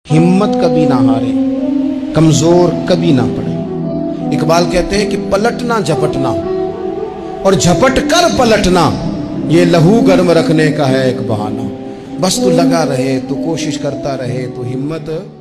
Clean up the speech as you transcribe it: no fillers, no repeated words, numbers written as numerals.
हिम्मत कभी ना हारे, कमजोर कभी ना पड़े। इकबाल कहते हैं कि पलटना झपटना और झपट कर पलटना ये लहू गर्म रखने का है एक बहाना। बस तू लगा रहे, तू कोशिश करता रहे, तू हिम्मत